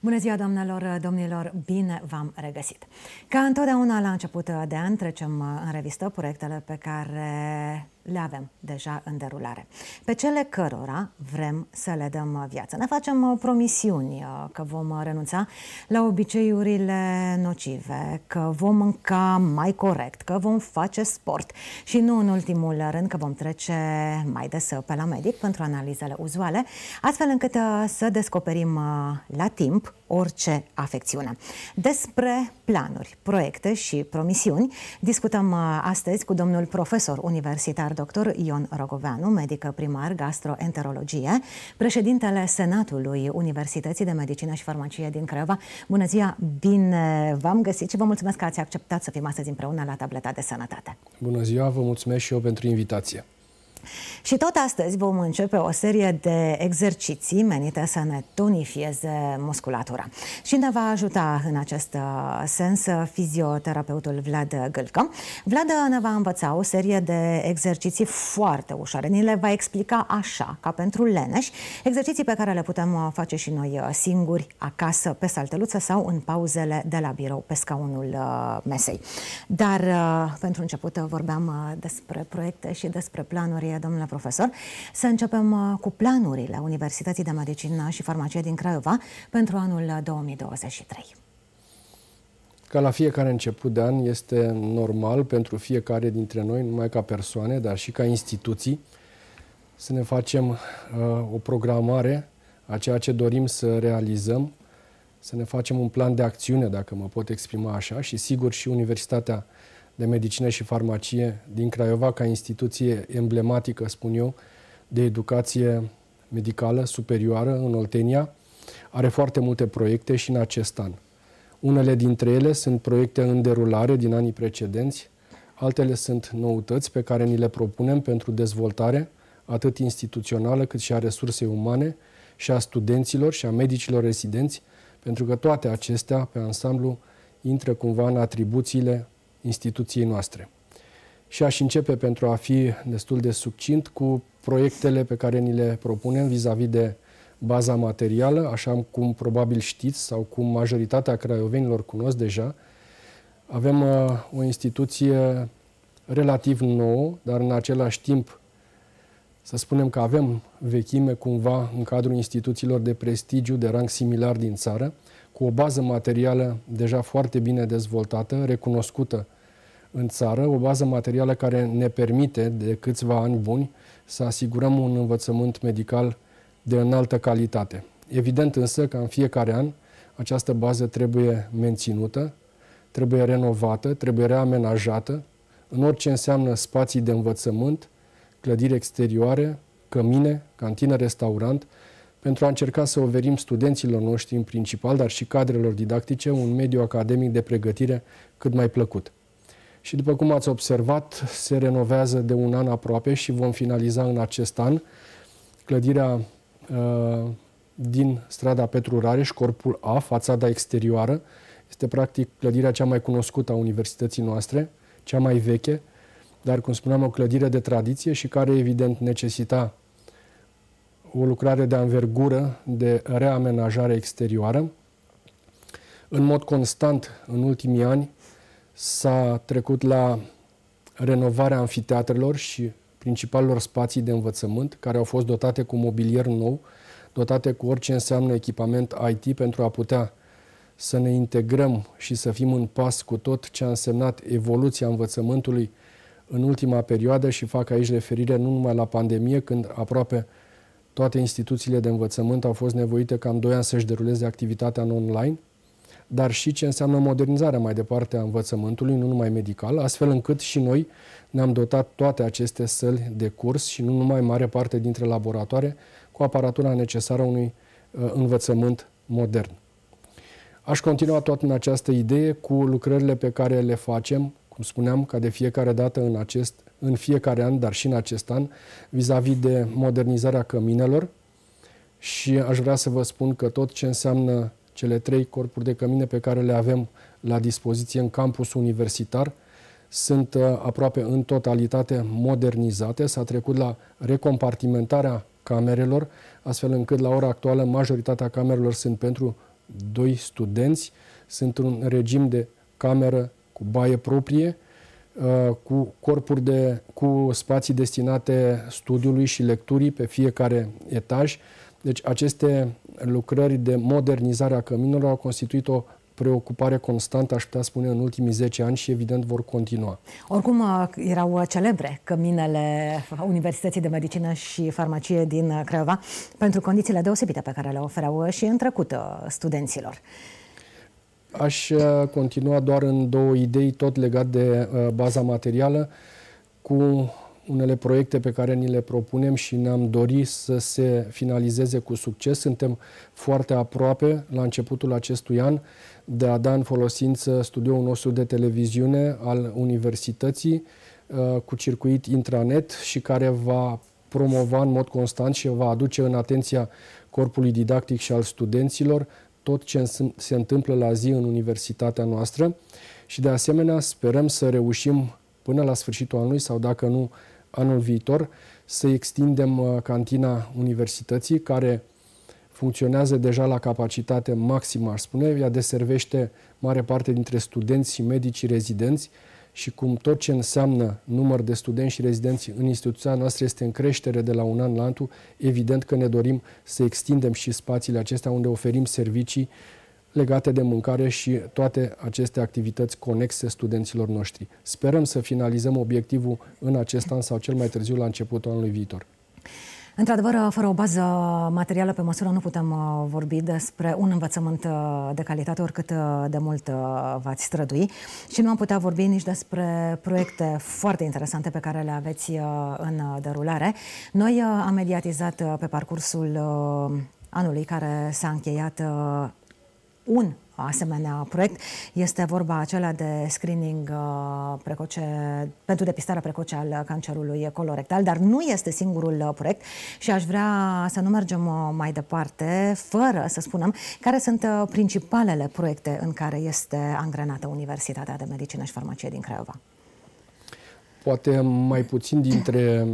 Bună ziua, doamnelor, domnilor, bine v-am regăsit! Ca întotdeauna la început de an trecem în revistă proiectele pe care le avem deja în derulare, pe cele cărora vrem să le dăm viață. Ne facem promisiuni că vom renunța la obiceiurile nocive, că vom mânca mai corect, că vom face sport și nu în ultimul rând că vom trece mai des pe la medic pentru analizele uzuale, astfel încât să descoperim la timp orice afecțiune. Despre planuri, proiecte și promisiuni discutăm astăzi cu domnul profesor universitar dr. Ion Rogoveanu, medic primar gastroenterologie, președintele Senatului Universității de Medicină și Farmacie din Craiova. Bună ziua, bine v-am găsit și vă mulțumesc că ați acceptat să fim astăzi împreună la tableta de sănătate. Bună ziua, vă mulțumesc și eu pentru invitație. Și tot astăzi vom începe o serie de exerciții menite să ne tonifieze musculatura. Și ne va ajuta în acest sens fizioterapeutul Vlad Gâlcă. Vlad ne va învăța o serie de exerciții foarte ușoare. Ni le va explica așa, ca pentru leneși, exerciții pe care le putem face și noi singuri, acasă, pe salteluță sau în pauzele de la birou, pe scaunul mesei. Dar pentru început vorbeam despre proiecte și despre planuri, domnule profesor. Să începem cu planurile Universității de Medicină și Farmacie din Craiova pentru anul 2023. Ca la fiecare început de an, este normal pentru fiecare dintre noi, numai ca persoane, dar și ca instituții, să ne facem o programare a ceea ce dorim să realizăm, să ne facem un plan de acțiune, dacă mă pot exprima așa, și sigur și Universitatea de Medicină și Farmacie din Craiova, ca instituție emblematică, spun eu, de educație medicală superioară în Oltenia, are foarte multe proiecte și în acest an. Unele dintre ele sunt proiecte în derulare din anii precedenți, altele sunt noutăți pe care ni le propunem pentru dezvoltare, atât instituțională cât și a resursei umane și a studenților și a medicilor rezidenți, pentru că toate acestea, pe ansamblu, intră cumva în atribuțiile instituției noastre. Și aș începe, pentru a fi destul de succint, cu proiectele pe care ni le propunem vis-a-vis de baza materială, așa cum probabil știți sau cum majoritatea craiovenilor cunosc deja. Avem o instituție relativ nouă, dar în același timp să spunem că avem vechime cumva în cadrul instituțiilor de prestigiu, de rang similar din țară, cu o bază materială deja foarte bine dezvoltată, recunoscută în țară, o bază materială care ne permite de câțiva ani buni să asigurăm un învățământ medical de înaltă calitate. Evident însă că în fiecare an această bază trebuie menținută, trebuie renovată, trebuie reamenajată în orice înseamnă spații de învățământ, clădiri exterioare, cămine, cantină, restaurant, pentru a încerca să oferim studenților noștri în principal, dar și cadrelor didactice, un mediu academic de pregătire cât mai plăcut. Și după cum ați observat, se renovează de un an aproape și vom finaliza în acest an clădirea din strada Petru Rareș, corpul A, fațada exterioară. Este practic clădirea cea mai cunoscută a universității noastre, cea mai veche, dar, cum spuneam, o clădire de tradiție și care, evident, necesita o lucrare de anvergură, de reamenajare exterioară. În mod constant, în ultimii ani, s-a trecut la renovarea amfiteatrelor și principalelor spații de învățământ, care au fost dotate cu mobilier nou, dotate cu orice înseamnă echipament IT pentru a putea să ne integrăm și să fim în pas cu tot ce a însemnat evoluția învățământului în ultima perioadă, și fac aici referire nu numai la pandemie, când aproape toate instituțiile de învățământ au fost nevoite cam 2 ani să-și deruleze activitatea în online, dar și ce înseamnă modernizarea mai departe a învățământului, nu numai medical, astfel încât și noi ne-am dotat toate aceste săli de curs și nu numai mare parte dintre laboratoare cu aparatura necesară unui învățământ modern. Aș continua tot în această idee cu lucrările pe care le facem, cum spuneam, ca de fiecare dată în fiecare an, dar și în acest an, vis-a-vis de modernizarea căminelor. Și aș vrea să vă spun că tot ce înseamnă cele 3 corpuri de cămine pe care le avem la dispoziție în campusul universitar sunt aproape în totalitate modernizate. S-a trecut la recompartimentarea camerelor, astfel încât la ora actuală majoritatea camerelor sunt pentru 2 studenți. Sunt în regim de cameră cu baie proprie, cu cu spații destinate studiului și lecturii pe fiecare etaj. Deci aceste lucrări de modernizare a căminelor au constituit o preocupare constantă, aș putea spune, în ultimii 10 ani și evident vor continua. Oricum erau celebre căminele Universității de Medicină și Farmacie din Craiova pentru condițiile deosebite pe care le ofereau și în trecut studenților. Aș continua doar în 2 idei, tot legat de baza materială, cu unele proiecte pe care ni le propunem și ne-am dorit să se finalizeze cu succes. Suntem foarte aproape, la începutul acestui an, de a da în folosință studioul nostru de televiziune al Universității cu circuit intranet și care va promova în mod constant și va aduce în atenția corpului didactic și al studenților tot ce se întâmplă la zi în universitatea noastră și de asemenea sperăm să reușim până la sfârșitul anului sau dacă nu anul viitor să extindem cantina universității care funcționează deja la capacitate maximă, aș spune. Ea deservește mare parte dintre studenți și medici rezidenți și cum tot ce înseamnă număr de studenți și rezidenți în instituția noastră este în creștere de la un an la altul, evident că ne dorim să extindem și spațiile acestea unde oferim servicii legate de mâncare și toate aceste activități conexe studenților noștri. Sperăm să finalizăm obiectivul în acest an sau cel mai târziu la începutul anului viitor. Într-adevăr, fără o bază materială pe măsură nu putem vorbi despre un învățământ de calitate, oricât de mult v-ați strădui, și nu am putea vorbi nici despre proiecte foarte interesante pe care le aveți în derulare. Noi am mediatizat pe parcursul anului care s-a încheiat un asemenea proiect. Este vorba acela de screening precoce, pentru depistarea precoce al cancerului colorectal, dar nu este singurul proiect și aș vrea să nu mergem mai departe fără să spunem care sunt principalele proiecte în care este angrenată Universitatea de Medicină și Farmacie din Craiova. Poate mai puțin dintre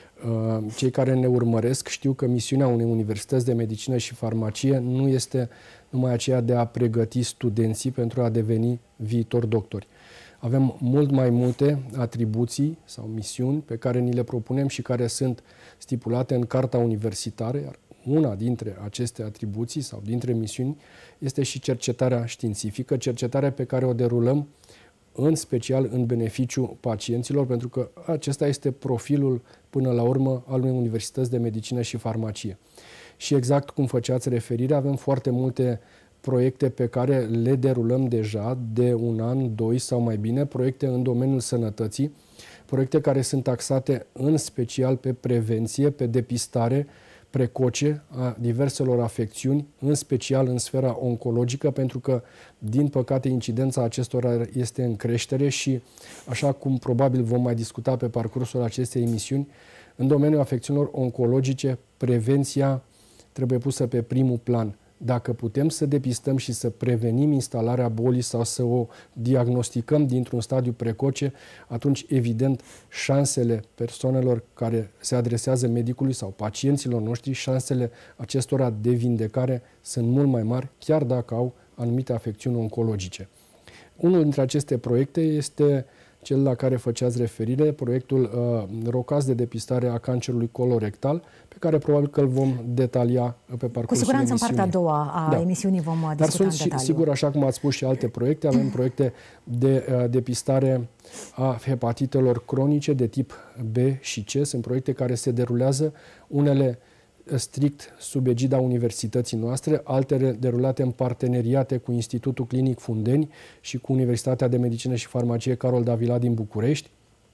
cei care ne urmăresc știu că misiunea unei universități de medicină și farmacie nu este numai aceea de a pregăti studenții pentru a deveni viitori doctori. Avem mult mai multe atribuții sau misiuni pe care ni le propunem și care sunt stipulate în Carta Universitară, iar una dintre aceste atribuții sau dintre misiuni este și cercetarea științifică, cercetarea pe care o derulăm în special în beneficiu pacienților, pentru că acesta este profilul până la urmă al unei universități de medicină și farmacie. Și exact cum făceați referire, avem foarte multe proiecte pe care le derulăm deja de un an, 2 sau mai bine, proiecte în domeniul sănătății, proiecte care sunt axate în special pe prevenție, pe depistare precoce a diverselor afecțiuni, în special în sfera oncologică, pentru că, din păcate, incidența acestora este în creștere și, așa cum probabil vom mai discuta pe parcursul acestei emisiuni, în domeniul afecțiunilor oncologice, prevenția trebuie pusă pe primul plan. Dacă putem să depistăm și să prevenim instalarea bolii sau să o diagnosticăm dintr-un stadiu precoce, atunci, evident, șansele persoanelor care se adresează medicului sau pacienților noștri, șansele acestora de vindecare sunt mult mai mari, chiar dacă au anumite afecțiuni oncologice. Unul dintre aceste proiecte este cel la care făceați referire, proiectul ROCAS de depistare a cancerului colorectal, pe care probabil că îl vom detalia pe parcursul Cu siguranță emisiunii. în partea a doua a emisiunii vom discuta Dar sunt în detaliu. sigur, așa cum ați spus și alte proiecte, avem proiecte de depistare a hepatitelor cronice de tip B și C. Sunt proiecte care se derulează, unele strict sub egida universității noastre, altele derulate în parteneriate cu Institutul Clinic Fundeni și cu Universitatea de Medicină și Farmacie Carol Davila din București.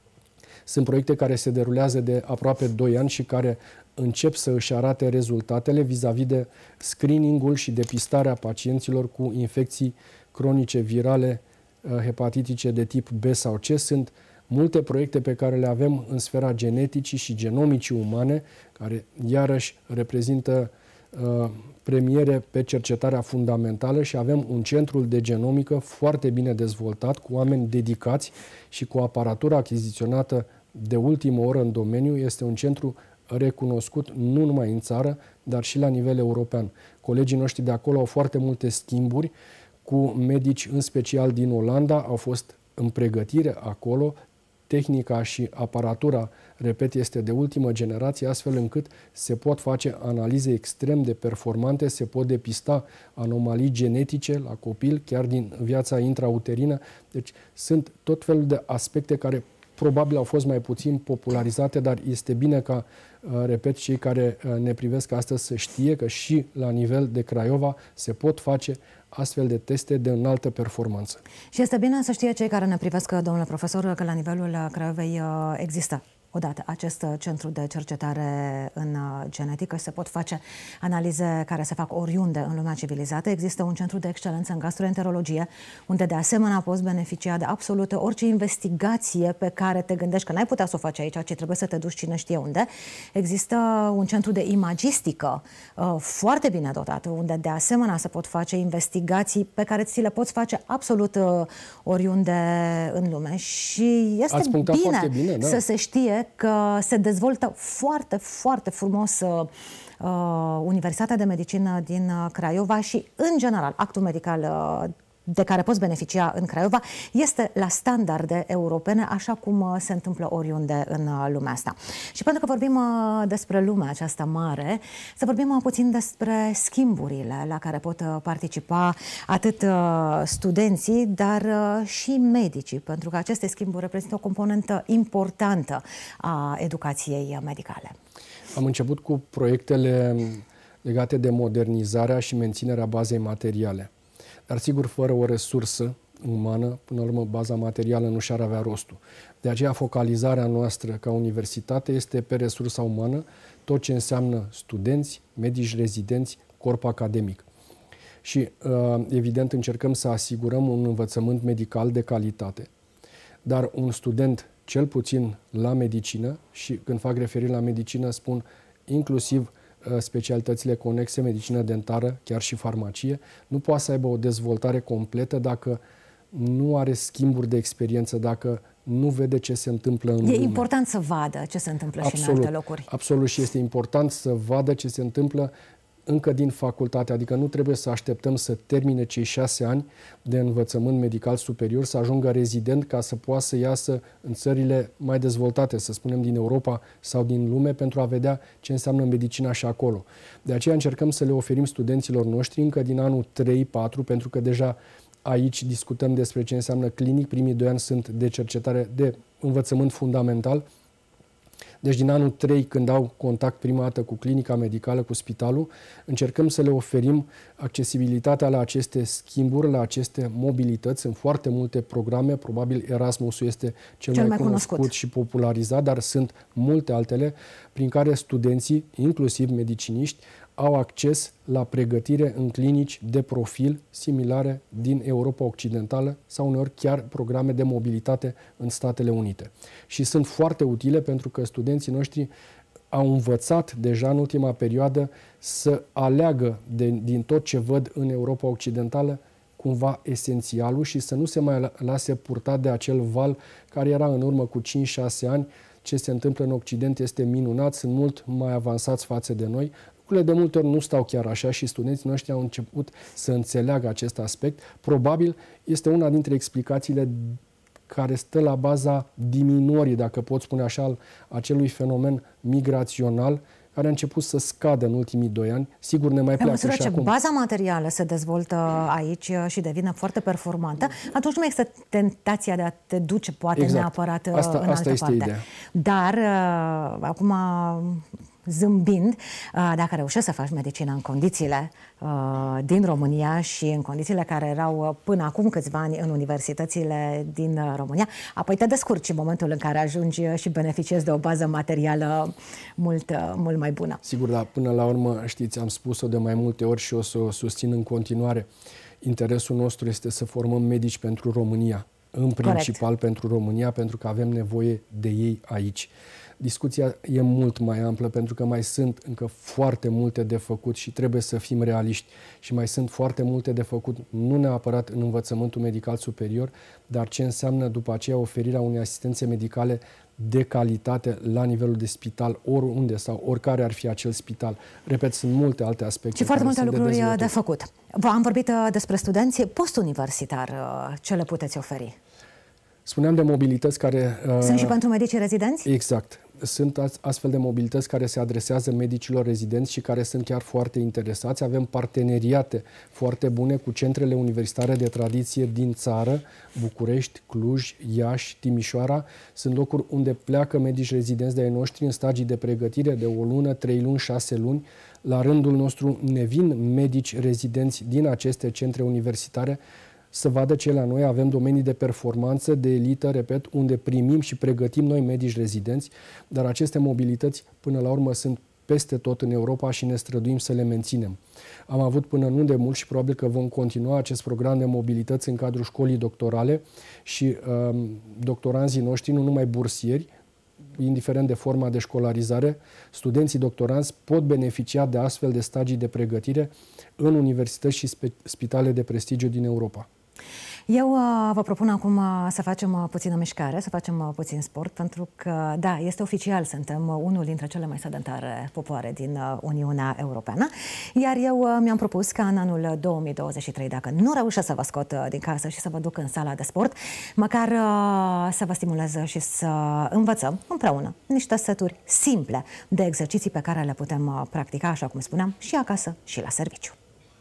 Sunt proiecte care se derulează de aproape 2 ani și care încep să își arate rezultatele vis-a-vis de screeningul și depistarea pacienților cu infecții cronice virale hepatitice de tip B sau C. Sunt multe proiecte pe care le avem în sfera geneticii și genomicii umane, care iarăși reprezintă premiere pe cercetarea fundamentală și avem un centru de genomică foarte bine dezvoltat, cu oameni dedicați și cu aparatură achiziționată de ultimă oră în domeniu. Este un centru recunoscut nu numai în țară, dar și la nivel european. Colegii noștri de acolo au foarte multe schimburi cu medici, în special din Olanda, au fost în pregătire acolo. Tehnica și aparatura, repet, este de ultimă generație, astfel încât se pot face analize extrem de performante, se pot depista anomalii genetice la copil, chiar din viața intrauterină. Deci sunt tot felul de aspecte care probabil au fost mai puțin popularizate, dar este bine ca, repet, cei care ne privesc astăzi să știe că și la nivel de Craiova se pot face astfel de teste de înaltă performanță. Și este bine să știe cei care ne privesc, domnule profesor, că la nivelul Craiovei există odată acest centru de cercetare în genetică și se pot face analize care se fac oriunde în lumea civilizată. Există un centru de excelență în gastroenterologie, unde de asemenea poți beneficia de absolut orice investigație pe care te gândești că n-ai putea să o faci aici, ci trebuie să te duci cine știe unde. Există un centru de imagistică foarte bine dotat, unde de asemenea se pot face investigații pe care ți le poți face absolut oriunde în lume și este bine, da, să se știe că se dezvoltă foarte, foarte frumos Universitatea de Medicină din Craiova și, în general, actul medical de care poți beneficia în Craiova este la standarde europene, așa cum se întâmplă oriunde în lumea asta. Și pentru că vorbim despre lumea aceasta mare, să vorbim puțin despre schimburile la care pot participa atât studenții, dar și medicii, pentru că aceste schimburi reprezintă o componentă importantă a educației medicale. Am început cu proiectele legate de modernizarea și menținerea bazei materiale. Dar sigur, fără o resursă umană, până la urmă, baza materială nu și-ar avea rostul. De aceea, focalizarea noastră ca universitate este pe resursa umană, tot ce înseamnă studenți, medici rezidenți, corp academic. Și, evident, încercăm să asigurăm un învățământ medical de calitate. Dar un student, cel puțin la medicină, și când fac referire la medicină, spun inclusiv specialitățile conexe, medicină dentară, chiar și farmacie, nu poate să aibă o dezvoltare completă dacă nu are schimburi de experiență, dacă nu vede ce se întâmplă în lume. E important să vadă ce se întâmplă și în alte locuri. Absolut, și este important să vadă ce se întâmplă încă din facultate, adică nu trebuie să așteptăm să termine cei 6 ani de învățământ medical superior, să ajungă rezident ca să poată să iasă în țările mai dezvoltate, să spunem din Europa sau din lume, pentru a vedea ce înseamnă medicina și acolo. De aceea încercăm să le oferim studenților noștri încă din anul 3-4, pentru că deja aici discutăm despre ce înseamnă clinic. Primii 2 ani sunt de cercetare, de învățământ fundamental. Deci din anul 3, când au contact prima dată cu clinica medicală, cu spitalul, încercăm să le oferim accesibilitatea la aceste schimburi, la aceste mobilități. Sunt foarte multe programe, probabil Erasmusul este cel mai cunoscut și popularizat, dar sunt multe altele prin care studenții, inclusiv mediciniști, au acces la pregătire în clinici de profil similare din Europa Occidentală sau uneori chiar programe de mobilitate în Statele Unite. Și sunt foarte utile pentru că studenții noștri au învățat deja în ultima perioadă să aleagă din tot ce văd în Europa Occidentală cumva esențialul și să nu se mai lase purtat de acel val care era în urmă cu 5-6 ani. Ce se întâmplă în Occident este minunat, sunt mult mai avansați față de noi. Lucrurile de multe ori nu stau chiar așa și studenții noștri au început să înțeleagă acest aspect. Probabil este una dintre explicațiile care stă la baza diminuării, dacă pot spune așa, al acelui fenomen migrațional care a început să scadă în ultimii 2 ani. Sigur, ne mai pleacă și acum. Pe măsură ce baza materială se dezvoltă aici și devine foarte performantă, atunci nu există tentația de a te duce, poate, neapărat în altă parte. Ideea. Dar, acum, zâmbind, dacă reușești să faci medicină în condițiile din România și în condițiile care erau până acum câțiva ani în universitățile din România, apoi te descurci în momentul în care ajungi și beneficiezi de o bază materială mult mai bună. Sigur, dar până la urmă, știți, am spus-o de mai multe ori și o să o susțin în continuare. Interesul nostru este să formăm medici pentru România, în principal pentru România, pentru că avem nevoie de ei aici. discuția e mult mai amplă pentru că mai sunt încă foarte multe de făcut și trebuie să fim realiști. Și mai sunt foarte multe de făcut, nu neapărat în învățământul medical superior, dar ce înseamnă după aceea oferirea unei asistențe medicale de calitate la nivelul de spital, oriunde sau oricare ar fi acel spital. Repet, sunt multe alte aspecte. Și foarte multe lucruri de făcut. Am vorbit despre studenți postuniversitar. Ce le puteți oferi? Spuneam de mobilități care... Sunt și pentru medicii rezidenți? Exact. Sunt astfel de mobilități care se adresează medicilor rezidenți și care sunt chiar foarte interesați. Avem parteneriate foarte bune cu centrele universitare de tradiție din țară, București, Cluj, Iași, Timișoara. Sunt locuri unde pleacă medici rezidenți de-ai noștri în stagii de pregătire de 1 lună, 3 luni, 6 luni. La rândul nostru ne vin medici rezidenți din aceste centre universitare să vadă ce la noi avem domenii de performanță, de elită, repet, unde primim și pregătim noi medici rezidenți, dar aceste mobilități până la urmă sunt peste tot în Europa și ne străduim să le menținem. Am avut până nu de mult și probabil că vom continua acest program de mobilități în cadrul școlii doctorale și doctoranzii noștri, nu numai bursieri, indiferent de forma de școlarizare, studenții doctoranți pot beneficia de astfel de stagii de pregătire în universități și spitale de prestigiu din Europa. Eu vă propun acum să facem puțină mișcare, să facem puțin sport, pentru că, da, este oficial, suntem unul dintre cele mai sedentare popoare din Uniunea Europeană, iar eu mi-am propus ca în anul 2023, dacă nu reușesc să vă scot din casă și să vă duc în sala de sport, măcar să vă stimulez și să învățăm împreună niște seturi simple de exerciții pe care le putem practica, așa cum spuneam, și acasă și la serviciu.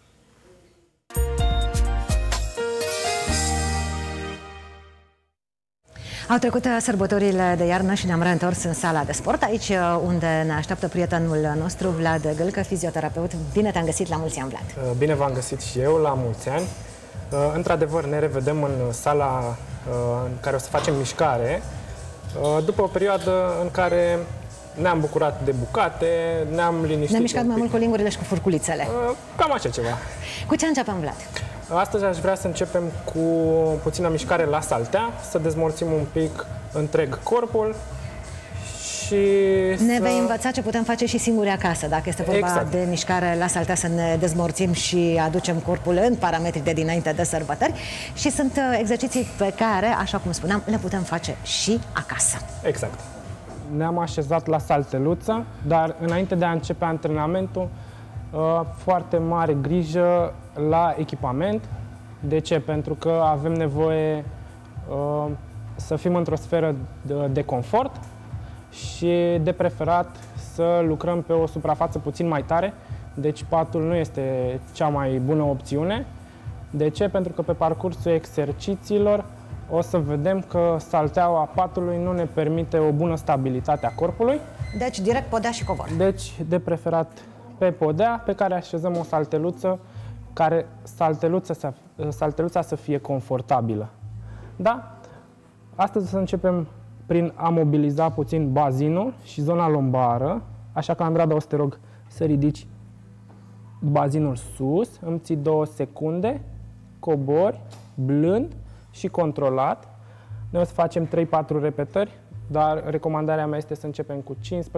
Au trecut sărbătorile de iarnă și ne-am reîntors în sala de sport, aici unde ne așteaptă prietenul nostru, Vlad Gâlcă, fizioterapeut. Bine te-am găsit, la mulți ani, Vlad! Bine v-am găsit și eu, la mulți ani! Într-adevăr, ne revedem în sala în care o să facem mișcare, după o perioadă în care ne-am bucurat de bucate, ne-am liniștit. Ne-am mișcat mai mult cu lingurile și cu furculițele. Cam așa ceva. Cu ce începem, Vlad? Astăzi aș vrea să începem cu puțină mișcare la saltea, să dezmorțim un pic întreg corpul și ne vei învăța ce putem face și singuri acasă, dacă este vorba de mișcare la saltea, să ne dezmorțim și aducem corpul în parametri de dinainte de sărbători. Și sunt exerciții pe care, așa cum spuneam, le putem face și acasă. Exact. Ne-am așezat la salteluță, dar înainte de a începe antrenamentul, foarte mare grijă la echipament. De ce? Pentru că avem nevoie să fim într-o sferă de confort și de preferat să lucrăm pe o suprafață puțin mai tare, deci patul nu este cea mai bună opțiune. De ce? Pentru că pe parcursul exercițiilor o să vedem că salteaua patului nu ne permite o bună stabilitate a corpului. Deci direct podea și covor. Deci de preferat pe podea, pe care așezăm o salteluță, care salteluța să fie confortabilă. Da? Astăzi să începem prin a mobiliza puțin bazinul și zona lombară, așa că, Andrada, o să te rog să ridici bazinul sus, îmi ții 2 secunde, cobori, blând și controlat. Noi o să facem 3-4 repetări, dar recomandarea mea este să începem cu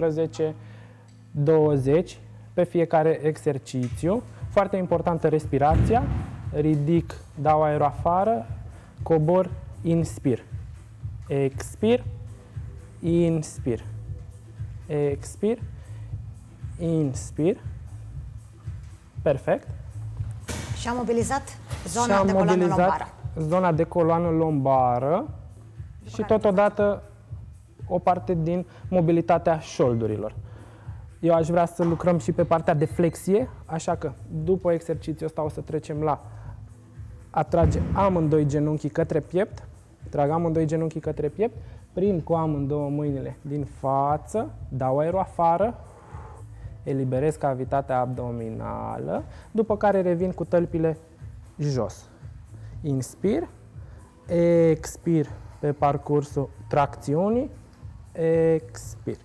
15-20 pe fiecare exercițiu. Foarte importantă respirația. Ridic, dau aer afară, cobor, inspir. Expir, inspir. Expir, inspir. Perfect. Și am mobilizat zona de coloană lombară. Zona de coloană lombară și totodată o parte din mobilitatea șoldurilor. Eu aș vrea să lucrăm și pe partea de flexie, așa că după exercițiul ăsta o să trecem la a trage amândoi genunchii către piept. Trag amândoi genunchii către piept, prind cu amândouă mâinile din față, dau aerul afară, eliberez cavitatea abdominală, după care revin cu tălpile jos. Inspir, expir pe parcursul tracțiunii, expir.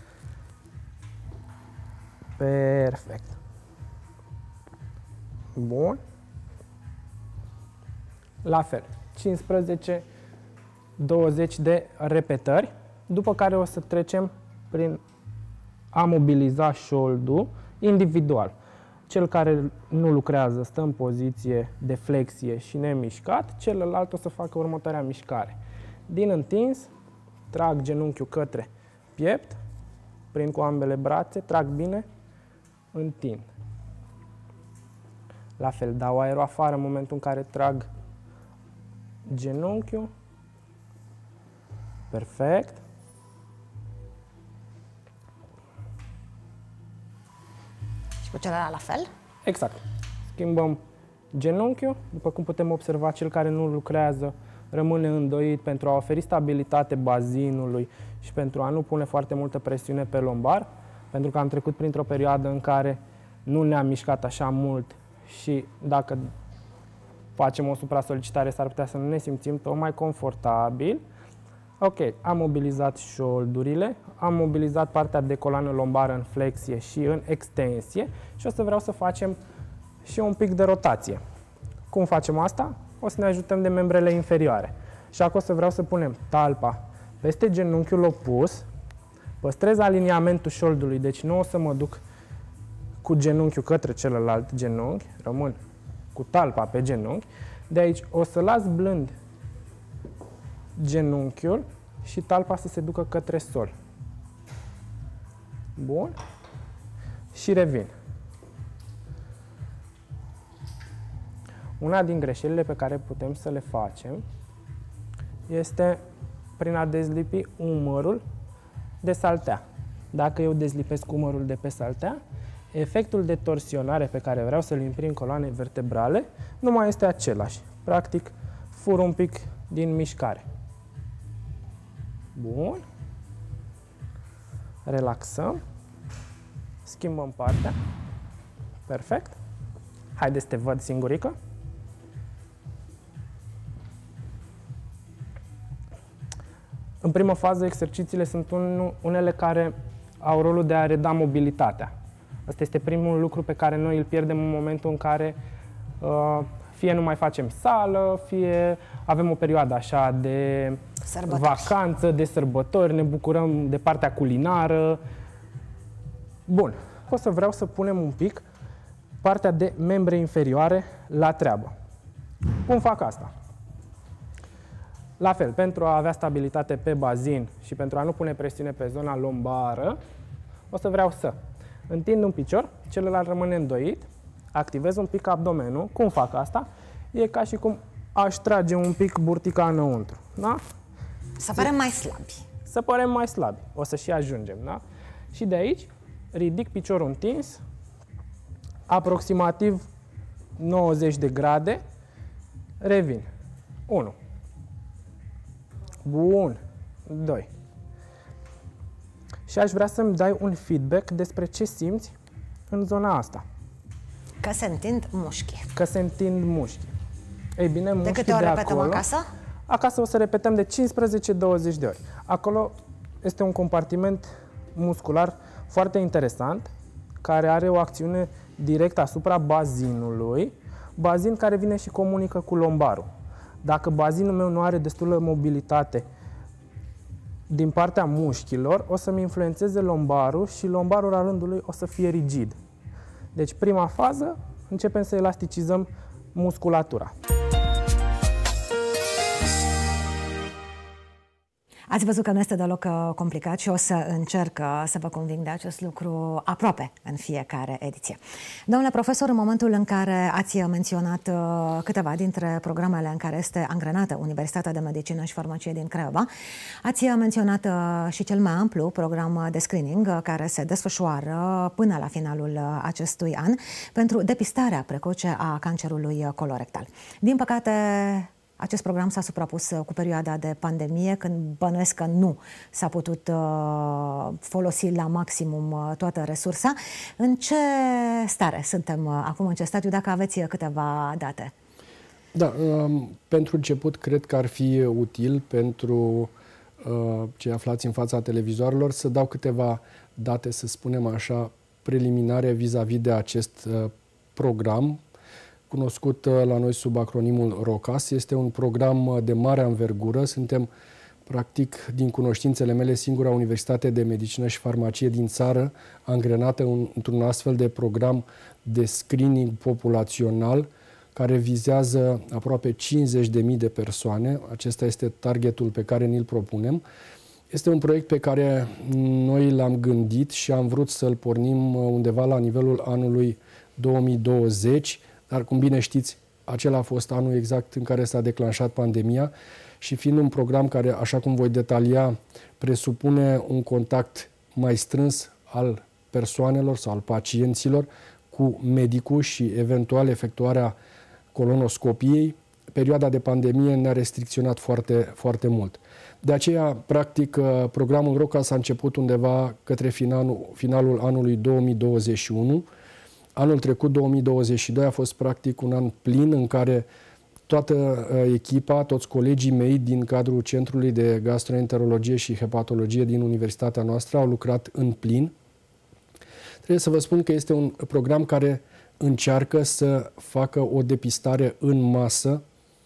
Perfect. Bun. La fel, 15-20 de repetări, după care o să trecem prin a mobiliza șoldul individual. Cel care nu lucrează stă în poziție de flexie și nemișcat, celălalt o să facă următoarea mișcare. Din întins, trag genunchiul către piept, prind cu ambele brațe, trag bine, întind. La fel, dau aerul afară în momentul în care trag genunchiul. Perfect. Și cu celălalt la fel? Exact. Schimbăm genunchiul. După cum putem observa, cel care nu lucrează rămâne îndoit pentru a oferi stabilitate bazinului și pentru a nu pune foarte multă presiune pe lombar, pentru că am trecut printr-o perioadă în care nu ne-am mișcat așa mult și dacă facem o supra-solicitare s-ar putea să nu ne simțim tocmai confortabil. Ok, am mobilizat șoldurile, am mobilizat partea de coloană lombară în flexie și în extensie și o să vreau să facem și un pic de rotație. Cum facem asta? O să ne ajutăm de membrele inferioare. Și acum o să vreau să punem talpa peste genunchiul opus, păstrez aliniamentul șoldului, deci nu o să mă duc cu genunchiul către celălalt genunchi, rămân cu talpa pe genunchi. De aici o să las blând genunchiul și talpa să se ducă către sol. Bun. Și revin. Una din greșelile pe care putem să le facem este prin a dezlipi umărul de saltea. Dacă eu dezlipesc umărul de pe saltea, efectul de torsionare pe care vreau să-l imprim coloanei vertebrale nu mai este același. Practic, fur un pic din mișcare. Bun. Relaxăm. Schimbăm partea. Perfect. Haideți să te văd singurică. În prima fază, exercițiile sunt unele care au rolul de a reda mobilitatea. Asta este primul lucru pe care noi îl pierdem în momentul în care fie nu mai facem sală, fie avem o perioadă așa de vacanță, de sărbători, ne bucurăm de partea culinară. Bun, o să vreau să punem un pic partea de membre inferioare la treabă. Cum fac asta? La fel, pentru a avea stabilitate pe bazin și pentru a nu pune presiune pe zona lombară, o să vreau să întind un picior, celălalt rămâne îndoit, activez un pic abdomenul. Cum fac asta? E ca și cum aș trage un pic burtica înăuntru. Da? Să părem mai slabi. Să părem mai slabi. O să și ajungem. Da? Și de aici ridic piciorul întins, aproximativ 90 de grade, revin. 1. Bun. 2. Și aș vrea să-mi dai un feedback despre ce simți în zona asta. Că se întind mușchii. Că se întind mușchii. Ei bine, mușchii de câte ori repetăm acolo, acasă? Acasă o să repetăm de 15-20 de ori. Acolo este un compartiment muscular foarte interesant, care are o acțiune directă asupra bazinului, bazin care vine și comunică cu lombarul. Dacă bazinul meu nu are destulă mobilitate din partea mușchilor, o să-mi influențeze lombarul și lombarul la rândul lui o să fie rigid. Deci, prima fază, începem să elasticizăm musculatura. Ați văzut că nu este deloc complicat și o să încerc să vă conving de acest lucru aproape în fiecare ediție. Domnule profesor, în momentul în care ați menționat câteva dintre programele în care este angrenată Universitatea de Medicină și Farmacie din Craiova, ați menționat și cel mai amplu program de screening care se desfășoară până la finalul acestui an pentru depistarea precoce a cancerului colorectal. Din păcate, acest program s-a suprapus cu perioada de pandemie, când bănuiesc că nu s-a putut folosi la maximum toată resursa. În ce stare suntem acum, în ce stadiu, dacă aveți câteva date? Da, pentru început cred că ar fi util pentru cei aflați în fața televizoarelor să dau câteva date, să spunem așa, preliminare vis-a-vis de acest program, cunoscut la noi sub acronimul ROCAS. Este un program de mare anvergură. Suntem Practic, din cunoștințele mele, singura universitate de medicină și farmacie din țară angrenată într-un astfel de program de screening populațional care vizează aproape 50.000 de persoane. Acesta este targetul pe care ni-l propunem. Este un proiect pe care noi l-am gândit și am vrut să-l pornim undeva la nivelul anului 2020, dar cum bine știți, acela a fost anul exact în care s-a declanșat pandemia și fiind un program care, așa cum voi detalia, presupune un contact mai strâns al persoanelor sau al pacienților cu medicul și eventual efectuarea colonoscopiei, perioada de pandemie ne-a restricționat foarte, foarte mult. De aceea, practic, programul ROCA s-a început undeva către finalul anului 2021. Anul trecut, 2022, a fost practic un an plin în care toată echipa, toți colegii mei din cadrul Centrului de Gastroenterologie și Hepatologie din universitatea noastră au lucrat în plin. Trebuie să vă spun că este un program care încearcă să facă o depistare în masă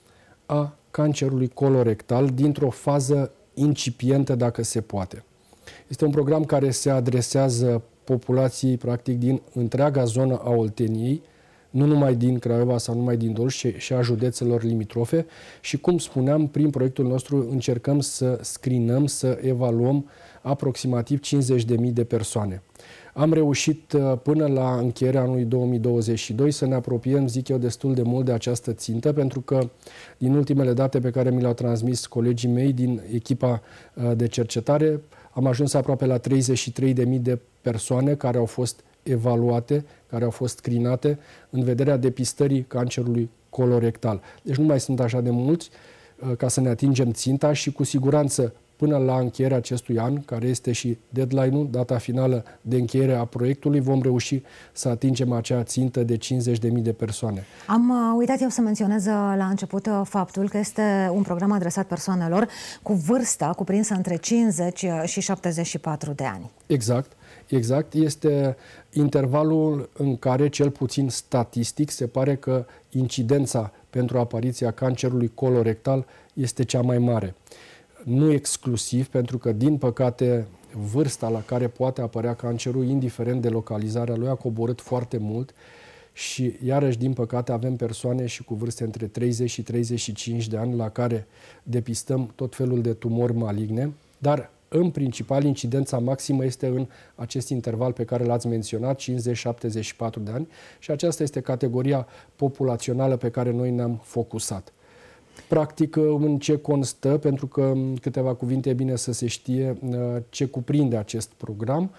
a cancerului colorectal dintr-o fază incipientă, dacă se poate. Este un program care se adresează populației, practic, din întreaga zonă a Olteniei, nu numai din Craiova sau numai din Dolj, ci și a județelor limitrofe și, cum spuneam, prin proiectul nostru încercăm să screenăm, să evaluăm aproximativ 50.000 de persoane. Am reușit până la încheierea anului 2022 să ne apropiem, zic eu, destul de mult de această țintă, pentru că din ultimele date pe care mi le-au transmis colegii mei din echipa de cercetare, am ajuns aproape la 33.000 de persoane care au fost evaluate, care au fost screenate în vederea depistării cancerului colorectal. Deci nu mai sunt așa de mulți ca să ne atingem ținta și cu siguranță până la încheierea acestui an, care este și deadline-ul, data finală de încheiere a proiectului, vom reuși să atingem acea țintă de 50.000 de persoane. Am uitat eu să menționez la început faptul că este un program adresat persoanelor cu vârsta cuprinsă între 50 și 74 de ani. Exact. Exact. Este intervalul în care, cel puțin statistic, se pare că incidența pentru apariția cancerului colorectal este cea mai mare. Nu exclusiv, pentru că, din păcate, vârsta la care poate apărea cancerul, indiferent de localizarea lui, a coborât foarte mult și, iarăși, din păcate, avem persoane și cu vârste între 30 și 35 de ani la care depistăm tot felul de tumori maligne, dar, în principal, incidența maximă este în acest interval pe care l-ați menționat, 50-74 de ani, și aceasta este categoria populațională pe care noi ne-am focusat. Practic, în ce constă, pentru că câteva cuvinte e bine să se știe ce cuprinde acest program.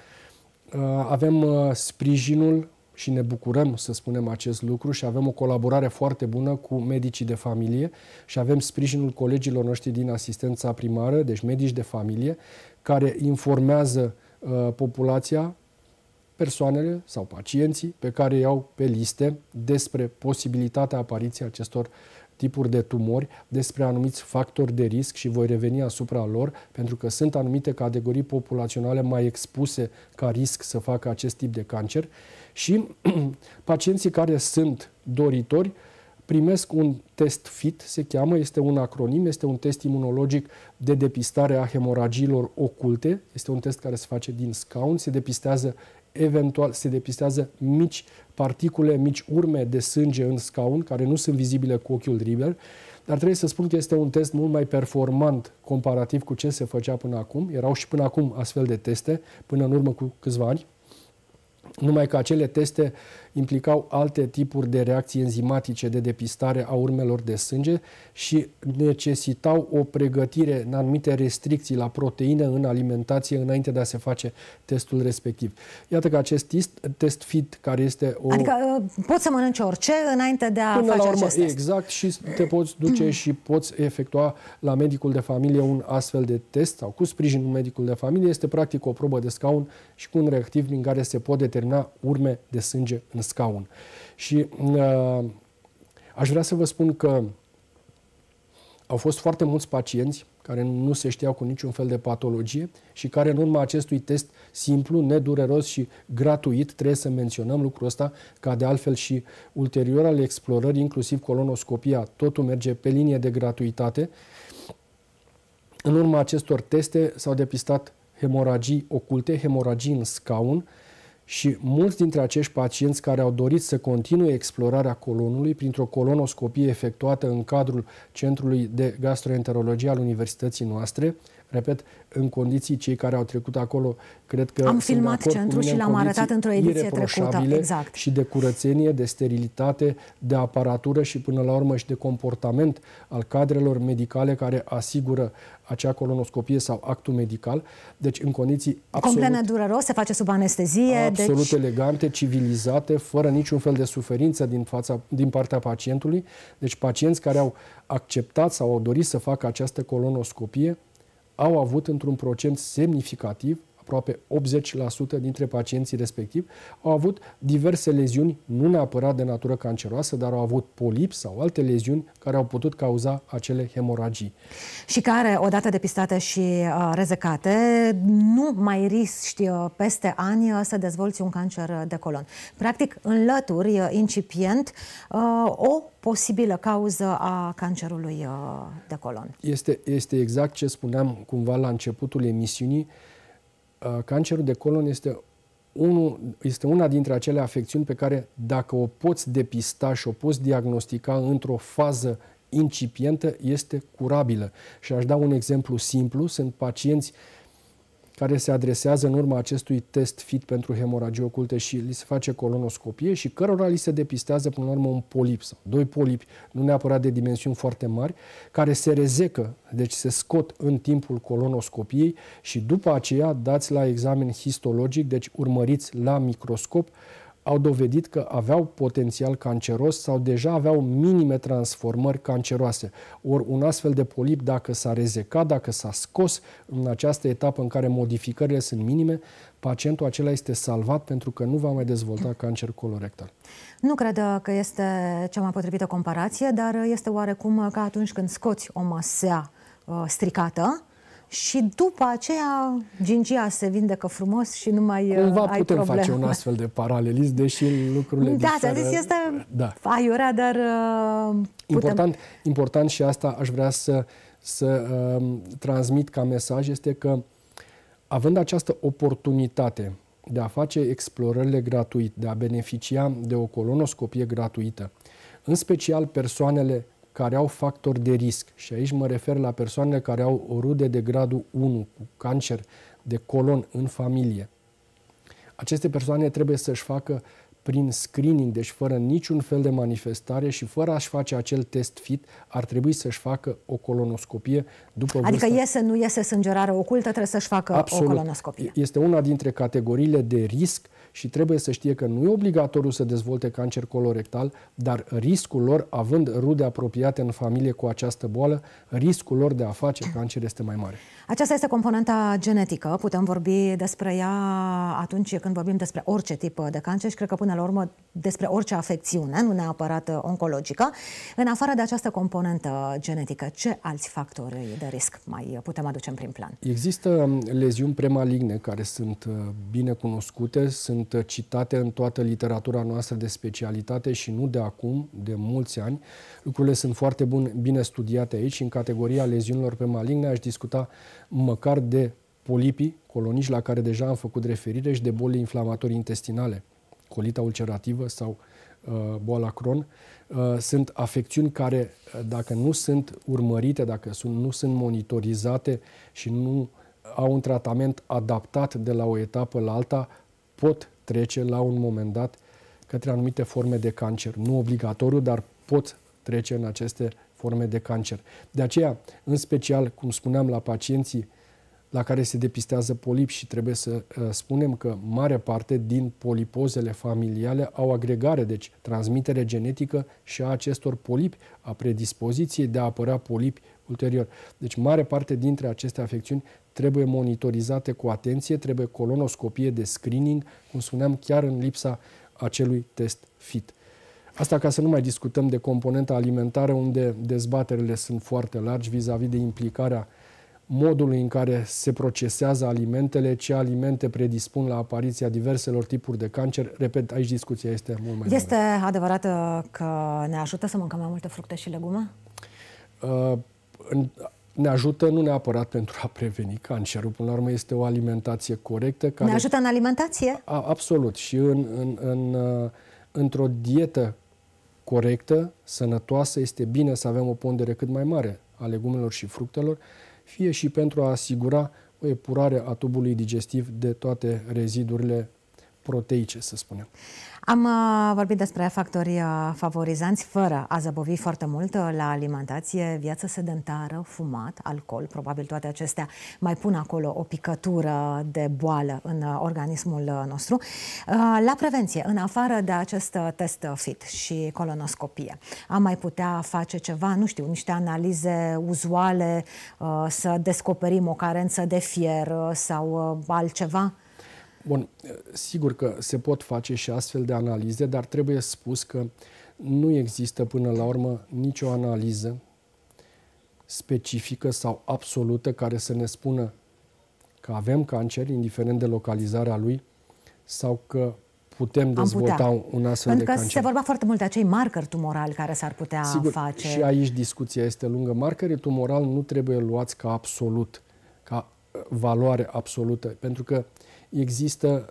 Avem sprijinul și ne bucurăm să spunem acest lucru și avem o colaborare foarte bună cu medicii de familie și avem sprijinul colegilor noștri din asistența primară, deci medici de familie, care informează populația, persoanele sau pacienții pe care îi au pe liste despre posibilitatea apariției acestor tipuri de tumori, despre anumiți factori de risc și voi reveni asupra lor, pentru că sunt anumite categorii populaționale mai expuse ca risc să facă acest tip de cancer și pacienții care sunt doritori primesc un test FIT, se cheamă, este un acronim, este un test imunologic de depistare a hemoragiilor oculte, este un test care se face din scaun, se depistează eventual se depistează mici particule, mici urme de sânge în scaun, care nu sunt vizibile cu ochiul liber, dar trebuie să spun că este un test mult mai performant comparativ cu ce se făcea până acum. Erau și până acum astfel de teste, până în urmă cu câțiva ani, numai că acele teste implicau alte tipuri de reacții enzimatice de depistare a urmelor de sânge și necesitau o pregătire în anumite restricții la proteine în alimentație înainte de a se face testul respectiv. Iată că acest test FIT, care este o... Adică poți să mănânci orice înainte de a face acest test. Exact, și te poți duce și poți efectua la medicul de familie un astfel de test sau cu sprijinul medicul de familie. Este practic o probă de scaun și cu un reactiv prin care se pot determina urme de sânge în scaun. Și aș vrea să vă spun că au fost foarte mulți pacienți care nu se știau cu niciun fel de patologie și care în urma acestui test simplu, nedureros și gratuit, trebuie să menționăm lucrul ăsta, ca de altfel și ulterior ale explorării, inclusiv colonoscopia, totul merge pe linie de gratuitate, În urma acestor teste s-au depistat hemoragii oculte, hemoragii în scaun, și mulți dintre acești pacienți care au dorit să continue explorarea colonului printr-o colonoscopie efectuată în cadrul Centrului de Gastroenterologie al Universității noastre, repet, în condiții, cei care au trecut acolo, cred că am filmat centrul și l-am arătat într-o ediție trecută. Exact. Și de curățenie, de sterilitate, de aparatură și până la urmă și de comportament al cadrelor medicale care asigură acea colonoscopie sau actul medical. Deci în condiții absolut... complet nedureros, se face sub anestezie. Absolut elegante, civilizate, fără niciun fel de suferință din partea pacientului. Deci pacienți care au acceptat sau au dorit să facă această colonoscopie au avut într-un procent semnificativ, aproape 80% dintre pacienții respectivi, au avut diverse leziuni, nu neapărat de natură canceroasă, dar au avut polipi sau alte leziuni care au putut cauza acele hemoragii. Și care, odată depistate și rezecate, nu mai riști peste ani să dezvolți un cancer de colon. Practic, înlături incipient o posibilă cauză a cancerului de colon. Este exact ce spuneam cumva la începutul emisiunii. Cancerul de colon este una dintre acele afecțiuni pe care, dacă o poți depista și o poți diagnostica într-o fază incipientă, este curabilă. Și aș da un exemplu simplu. Sunt pacienți care se adresează în urma acestui test FIT pentru hemoragii oculte și li se face colonoscopie și cărora li se depistează până la urmă un polip sau 2 polipi, nu neapărat de dimensiuni foarte mari, care se rezecă, deci se scot în timpul colonoscopiei și după aceea dați la examen histologic, deci urmăriți la microscop, au dovedit că aveau potențial canceros sau deja aveau minime transformări canceroase. Ori un astfel de polip, dacă s-a rezecat, dacă s-a scos în această etapă în care modificările sunt minime, pacientul acela este salvat pentru că nu va mai dezvolta cancer colorectal. Nu cred că este cea mai potrivită comparație, dar este oarecum ca atunci când scoți o măsea stricată și după aceea gingia se vindecă frumos și nu mai cumva ai putem probleme. face un astfel de paralelism, deși lucrurile diferă. Da, este aiurea, dar important și asta aș vrea să transmit ca mesaj, este că având această oportunitate de a face explorările gratuit, de a beneficia de o colonoscopie gratuită, în special persoanele care au factori de risc, și aici mă refer la persoanele care au rude de gradul 1 cu cancer de colon în familie. Aceste persoane trebuie să-și facă prin screening, deci fără niciun fel de manifestare și fără a-și face acel test FIT, ar trebui să-și facă o colonoscopie după vârsta. Adică iese, nu iese sângerare ocultă, trebuie să-și facă o colonoscopie. Este una dintre categoriile de risc și trebuie să știe că nu e obligatoriu să dezvolte cancer colorectal, dar riscul lor, având rude apropiate în familie cu această boală, riscul lor de a face cancer este mai mare. Aceasta este componenta genetică. Putem vorbi despre ea atunci când vorbim despre orice tip de cancer și cred că până la urmă despre orice afecțiune, nu neapărat oncologică. În afară de această componentă genetică, ce alți factori de risc mai putem aduce în prim plan? Există leziuni premaligne care sunt bine cunoscute, sunt citate în toată literatura noastră de specialitate și nu de acum, de mulți ani. Lucrurile sunt foarte bine studiate aici. În categoria leziunilor premaligne aș discuta măcar de polipii colonici, la care deja am făcut referire, și de bolile inflamatorii intestinale, colita ulcerativă sau boala Crohn. Sunt afecțiuni care, dacă nu sunt urmărite, dacă nu sunt monitorizate și nu au un tratament adaptat de la o etapă la alta, pot trece la un moment dat către anumite forme de cancer. Nu obligatoriu, dar pot trece în aceste forme de cancer. De aceea, în special, cum spuneam, la pacienții la care se depistează polipi, și trebuie să spunem că mare parte din polipozele familiale au agregare, deci transmitere genetică și a acestor polipi, a predispoziției de a apărea polipi ulterior. Deci mare parte dintre aceste afecțiuni trebuie monitorizate cu atenție, trebuie colonoscopie de screening, cum spuneam, chiar în lipsa acelui test FIT. Asta ca să nu mai discutăm de componenta alimentară, unde dezbaterile sunt foarte largi vis-a-vis de implicarea modului în care se procesează alimentele, ce alimente predispun la apariția diverselor tipuri de cancer. Repet, aici discuția este mult mai Este adevărat că ne ajută să mâncăm mai multe fructe și legume? ne ajută nu neapărat pentru a preveni cancerul. Până la urmă este o alimentație corectă. Ne ajută în alimentație? Absolut. Și într-o dietă corectă, sănătoasă, este bine să avem o pondere cât mai mare a legumelor și fructelor, fie și pentru a asigura o epurare a tubului digestiv de toate rezidurile proteice, să spunem. Am vorbit despre factori favorizanți, fără a zăbovi foarte mult la alimentație, viață sedentară, fumat, alcool, probabil toate acestea mai pun acolo o picătură de boală în organismul nostru. La prevenție, în afară de acest test FIT și colonoscopie, am mai putea face ceva, nu știu, niște analize uzuale, să descoperim o carență de fier sau altceva? Bun, sigur că se pot face și astfel de analize, dar trebuie spus că nu există până la urmă nicio analiză specifică sau absolută care să ne spună că avem cancer, indiferent de localizarea lui, sau că putem dezvolta un astfel de cancer. Pentru că se vorbea foarte mult de acei marcări tumorali care s-ar putea face. Și aici discuția este lungă. Marcării tumorali nu trebuie luați ca absolut, ca valoare absolută, pentru că există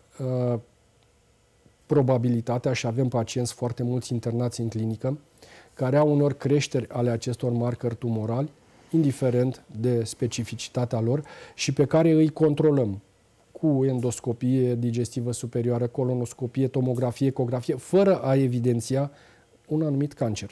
probabilitatea, și avem pacienți foarte mulți internați în clinică, care au unor creșteri ale acestor marcări tumorali, indiferent de specificitatea lor, și pe care îi controlăm cu endoscopie digestivă superioară, colonoscopie, tomografie, ecografie, fără a evidenția un anumit cancer.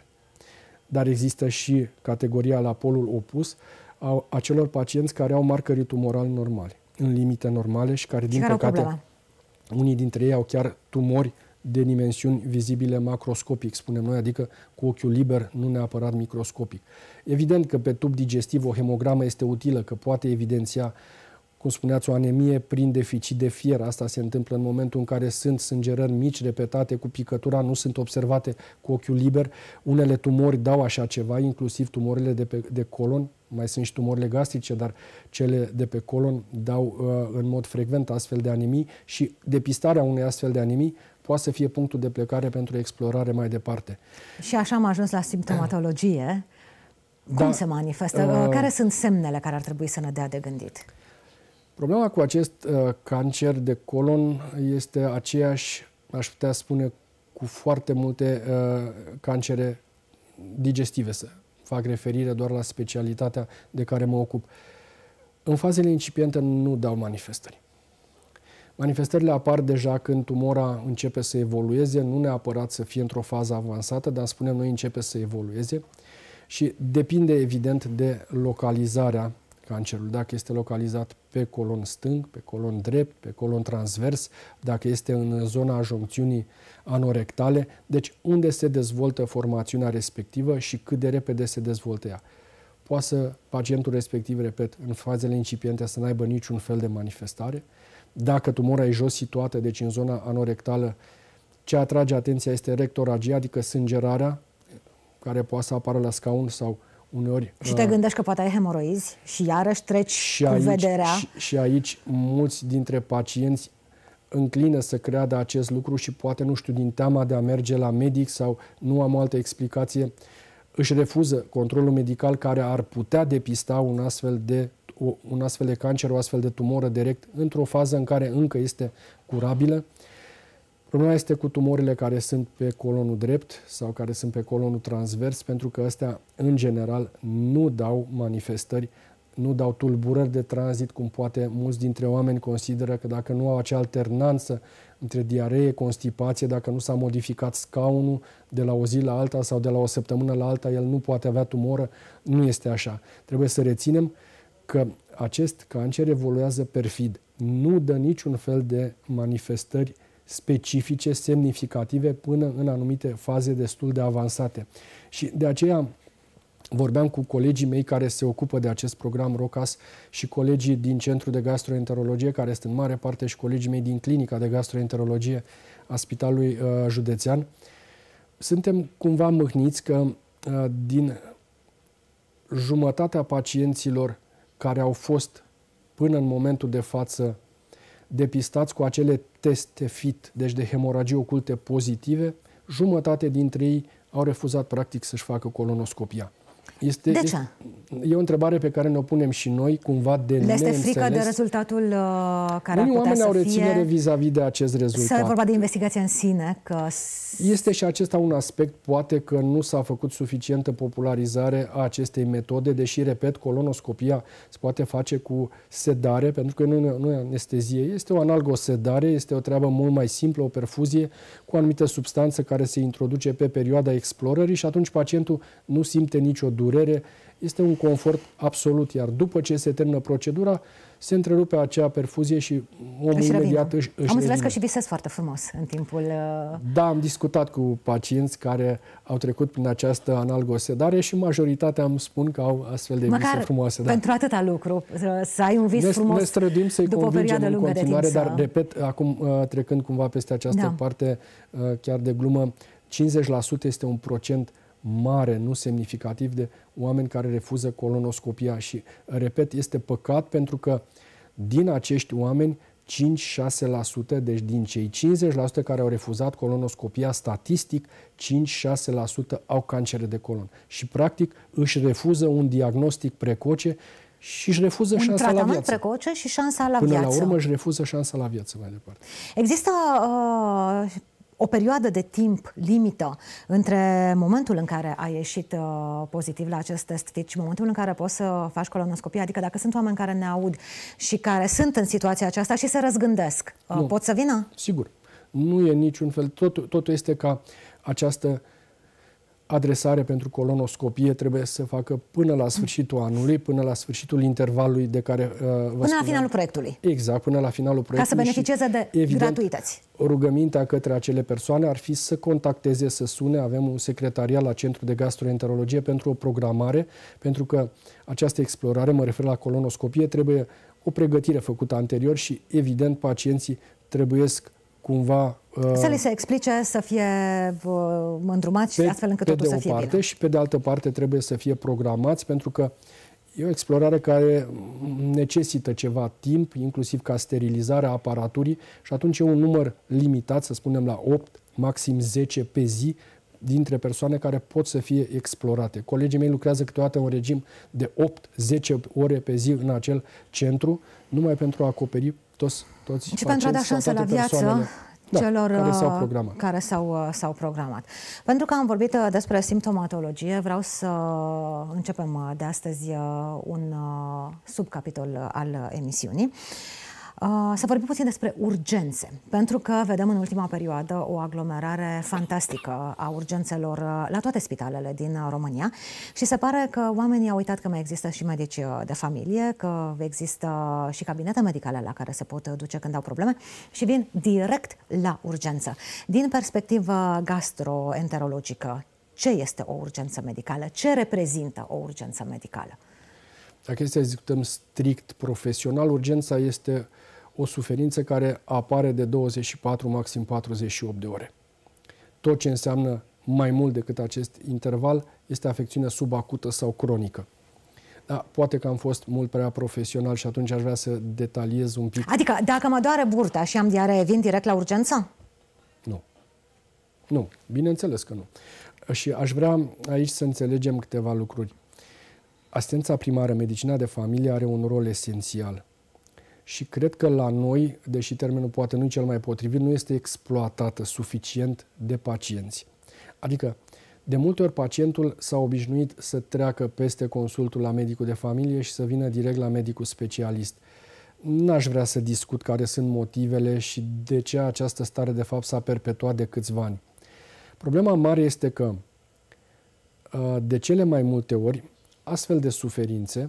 Dar există și categoria la polul opus a acelor pacienți care au marcării tumorali normali, în limite normale, și care, din păcate, unii dintre ei au chiar tumori de dimensiuni vizibile macroscopic, spunem noi, adică cu ochiul liber, nu neapărat microscopic. Evident că pe tub digestiv o hemogramă este utilă, că poate evidenția, cum spuneați, o anemie prin deficit de fier. Asta se întâmplă în momentul în care sunt sângerări mici, repetate, cu picătura, nu sunt observate cu ochiul liber. Unele tumori dau așa ceva, inclusiv tumorile de colon, mai sunt și tumorile gastrice, dar cele de pe colon dau în mod frecvent astfel de anemii, și depistarea unei astfel de anemii poate să fie punctul de plecare pentru explorare mai departe. Și așa am ajuns la simptomatologie. Cum se manifestă? Care sunt semnele care ar trebui să ne dea de gândit? Problema cu acest cancer de colon este aceeași, aș putea spune, cu foarte multe cancere digestive. Să fac referire doar la specialitatea de care mă ocup. În fazele incipiente nu dau manifestări. Manifestările apar deja când tumora începe să evolueze, nu neapărat să fie într-o fază avansată, dar spunem noi începe să evolueze, și depinde evident de localizarea cancerului. Dacă este localizat pe colon stâng, pe colon drept, pe colon transvers, dacă este în zona ajoncțiunii anorectale, deci unde se dezvoltă formațiunea respectivă și cât de repede se dezvoltă ea. Poate să pacientul respectiv, repet, în fazele incipiente să n-aibă niciun fel de manifestare. Dacă tumora e jos situată, deci în zona anorectală, ce atrage atenția este rectoragia, adică sângerarea, care poate să apară la scaun sau uneori... Și te gândești că poate ai hemoroizi și iarăși treci cu vederea. Și aici mulți dintre pacienți înclină să creadă acest lucru și poate, nu știu, din teama de a merge la medic sau nu am altă explicație, își refuză controlul medical care ar putea depista un astfel de cancer, o astfel de tumoră direct, într-o fază în care încă este curabilă. Problema este cu tumorile care sunt pe colonul drept sau care sunt pe colonul transvers, pentru că astea, în general, nu dau manifestări, nu dau tulburări de tranzit, cum poate mulți dintre oameni consideră că dacă nu au acea alternanță între diaree, constipație, dacă nu s-a modificat scaunul de la o zi la alta sau de la o săptămână la alta, el nu poate avea tumoră. Nu este așa. Trebuie să reținem că acest cancer evoluează perfid. Nu dă niciun fel de manifestări specifice, semnificative, până în anumite faze destul de avansate. Și de aceea vorbeam cu colegii mei care se ocupă de acest program ROCAS și colegii din Centrul de Gastroenterologie, care sunt în mare parte și colegii mei din Clinica de Gastroenterologie a Spitalului Județean. Suntem cumva mâhniți că din jumătatea pacienților care au fost până în momentul de față depistați cu acele teste FIT, deci de hemoragii oculte pozitive, jumătate dintre ei au refuzat practic să-și facă colonoscopia. De ce? e o întrebare pe care ne-o punem și noi, cumva de neînțeles. Le este frică de rezultatul care ar putea oameni să au fie... reținere vis-a-vis de acest rezultat. Să e vorba de investigația în sine. Că... Este și acesta un aspect, poate că nu s-a făcut suficientă popularizare a acestei metode, deși, repet, colonoscopia se poate face cu sedare, pentru că nu e anestezie, este o analgosedare, este o treabă mult mai simplă, o perfuzie cu o anumită substanță care se introduce pe perioada explorării și atunci pacientul nu simte nicio durere, este un confort absolut, iar după ce se termină procedura, se întrerupe acea perfuzie și omul imediat își Am înțeles că și visez foarte frumos în timpul... Da, am discutat cu pacienți care au trecut prin această analgosedare și majoritatea îmi spun că au astfel de vise frumoase. Da. Pentru atâta lucru, să ai un vis frumos. Ne străduim să-i convingem în continuare, dar, repet, acum trecând cumva peste această parte chiar de glumă, 50% este un procent mare, nu semnificativ, de oameni care refuză colonoscopia și, repet, este păcat pentru că din acești oameni 5-6%, deci din cei 50% care au refuzat colonoscopia, statistic 5-6% au cancere de colon și practic își refuză un diagnostic precoce și își refuză șansa la viață. Un tratament precoce și șansa la viață. Până la urmă își refuză șansa la viață mai departe. Există o perioadă de timp limită între momentul în care ai ieșit pozitiv la acest test fit și momentul în care poți să faci colonoscopie? Adică dacă sunt oameni care ne aud și care sunt în situația aceasta și se răzgândesc, pot să vină? Sigur. Nu e niciun fel. Totul este ca această adresare pentru colonoscopie trebuie să se facă până la sfârșitul anului, până la sfârșitul intervalului de care până la finalul proiectului. Exact, până la finalul proiectului. Ca să beneficieze de gratuități. Rugămintea către acele persoane ar fi să contacteze, să sune. Avem un secretariat la Centrul de Gastroenterologie pentru o programare, pentru că această explorare, mă refer la colonoscopie, trebuie o pregătire făcută anterior și, evident, pacienții trebuiesc cumva să li se explice, să fie îndrumați astfel încât totul să fie bine. Și pe de altă parte trebuie să fie programați, pentru că e o explorare care necesită ceva timp, inclusiv ca sterilizarea aparaturii și atunci e un număr limitat, să spunem la 8, maxim 10 pe zi, dintre persoane care pot să fie explorate. Colegii mei lucrează câteodată în regim de 8-10 ore pe zi în acel centru, numai pentru a acoperi toți pacienții. Și pentru a da șansă la viață celor care s-au programat. Pentru că am vorbit despre simptomatologie, vreau să începem de astăzi un subcapitol al emisiunii. Să vorbim puțin despre urgențe, pentru că vedem în ultima perioadă o aglomerare fantastică a urgențelor la toate spitalele din România și se pare că oamenii au uitat că mai există și medici de familie, că există și cabinete medicale la care se pot duce când au probleme și vin direct la urgență. Din perspectivă gastroenterologică, ce este o urgență medicală? Ce reprezintă o urgență medicală? Dacă este să discutăm strict profesional, urgența este o suferință care apare de 24, maxim 48 de ore. Tot ce înseamnă mai mult decât acest interval este afecțiune subacută sau cronică. Da, poate că am fost mult prea profesional și atunci aș vrea să detaliez un pic. Adică dacă mă doare burta și am diaree, vin direct la urgență? Nu. Nu, bineînțeles că nu. Și aș vrea aici să înțelegem câteva lucruri. Asistența primară, medicina de familie, are un rol esențial. Și cred că la noi, deși termenul poate nu e cel mai potrivit, nu este exploatată suficient de pacienți. Adică, de multe ori pacientul s-a obișnuit să treacă peste consultul la medicul de familie și să vină direct la medicul specialist. N-aș vrea să discut care sunt motivele și de ce această stare de fapt s-a perpetuat de câțiva ani. Problema mare este că, de cele mai multe ori, astfel de suferințe,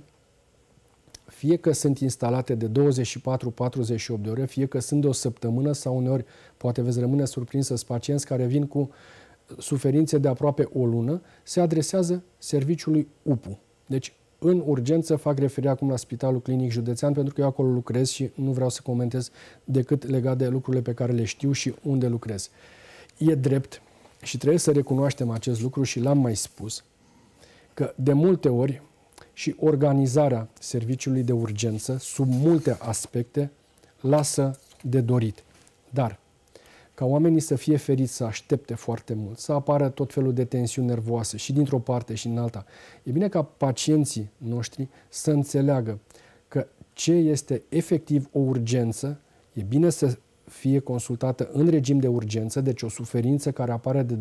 fie că sunt instalate de 24-48 de ore, fie că sunt de o săptămână sau uneori, poate veți rămâne surprinsă, pacienți care vin cu suferințe de aproape o lună, se adresează serviciului UPU. Deci, în urgență, fac referire acum la Spitalul Clinic Județean, pentru că eu acolo lucrez și nu vreau să comentez decât legat de lucrurile pe care le știu și unde lucrez. E drept și trebuie să recunoaștem acest lucru și l-am mai spus, că de multe ori și organizarea serviciului de urgență, sub multe aspecte, lasă de dorit. Dar ca oamenii să fie feriți, să aștepte foarte mult, să apară tot felul de tensiuni nervoase și dintr-o parte și din alta. E bine ca pacienții noștri să înțeleagă că ce este efectiv o urgență, e bine să fie consultată în regim de urgență, deci o suferință care apare de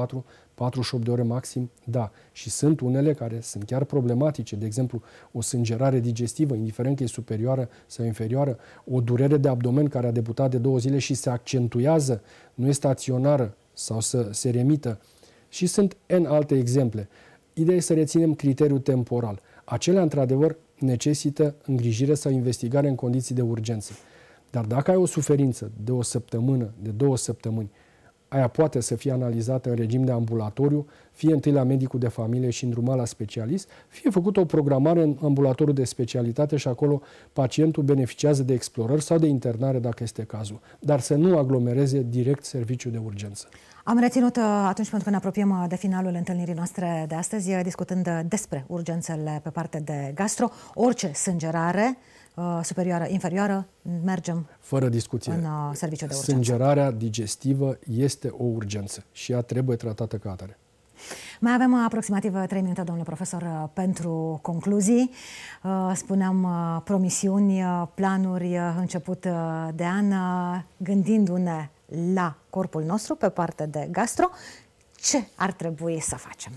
24-48 de ore maxim, da. Și sunt unele care sunt chiar problematice, de exemplu, o sângerare digestivă, indiferent că e superioară sau inferioară, o durere de abdomen care a debutat de 2 zile și se accentuează, nu e staționară sau să se remită. Și sunt N alte exemple. Ideea e să reținem criteriul temporal. Acelea, într-adevăr, necesită îngrijire sau investigare în condiții de urgență. Dar dacă ai o suferință de o săptămână, de 2 săptămâni, aia poate să fie analizată în regim de ambulatoriu, fie întâi la medicul de familie și îndrumat la specialist, fie făcută o programare în ambulatoriu de specialitate și acolo pacientul beneficiază de explorări sau de internare dacă este cazul. Dar să nu aglomereze direct serviciul de urgență. Am reținut atunci, pentru că ne apropiem de finalul întâlnirii noastre de astăzi, discutând despre urgențele pe parte de gastro, orice sângerare superioară, inferioară, mergem fără discuție în serviciul de urgență. Sângerarea digestivă este o urgență și ea trebuie tratată ca atare. Mai avem aproximativ 3 minute, domnule profesor, pentru concluzii. Spuneam promisiuni, planuri început de an, gândindu-ne la corpul nostru pe partea de gastro, ce ar trebui să facem?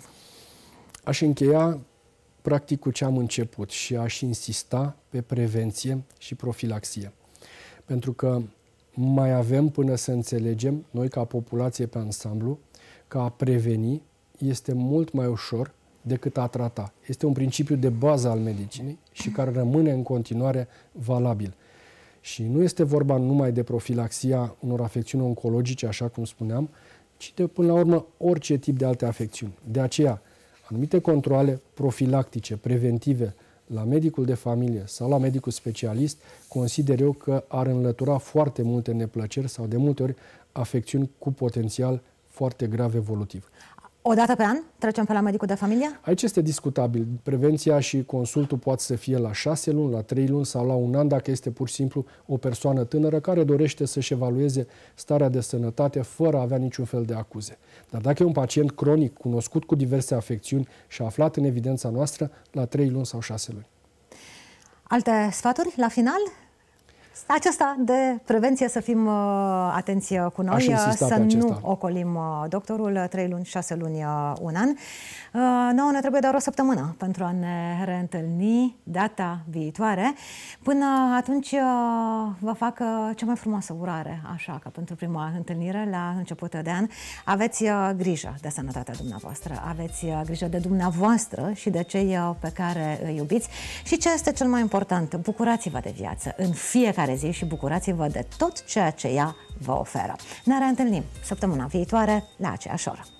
Aș încheia practic cu ce am început și aș insista pe prevenție și profilaxie. Pentru că mai avem până să înțelegem, noi ca populație pe ansamblu, că a preveni este mult mai ușor decât a trata. Este un principiu de bază al medicinei și care rămâne în continuare valabil. Și nu este vorba numai de profilaxia unor afecțiuni oncologice, așa cum spuneam, ci de, până la urmă, orice tip de alte afecțiuni. De aceea, anumite controale profilactice, preventive, la medicul de familie sau la medicul specialist, consider eu că ar înlătura foarte multe neplăceri sau de multe ori afecțiuni cu potențial foarte grav evolutiv. O dată pe an trecem pe la medicul de familie? Aici este discutabil. Prevenția și consultul poate să fie la 6 luni, la 3 luni sau la 1 an, dacă este pur și simplu o persoană tânără care dorește să-și evalueze starea de sănătate fără a avea niciun fel de acuze. Dar dacă e un pacient cronic, cunoscut cu diverse afecțiuni și aflat în evidența noastră, la 3 luni sau 6 luni. Alte sfaturi la final? Aceasta de prevenție, să fim atenți cu noi, să nu ocolim doctorul 3 luni, 6 luni, 1 an. Nouă ne trebuie doar o săptămână pentru a ne reîntâlni data viitoare. Până atunci vă fac cea mai frumoasă urare, așa că pentru prima întâlnire la început de an. Aveți grijă de sănătatea dumneavoastră, aveți grijă de dumneavoastră și de cei pe care îi iubiți și ce este cel mai important, bucurați-vă de viață în fiecare zi și bucurați-vă de tot ceea ce ea vă oferă. Ne reîntâlnim săptămâna viitoare la aceeași oră.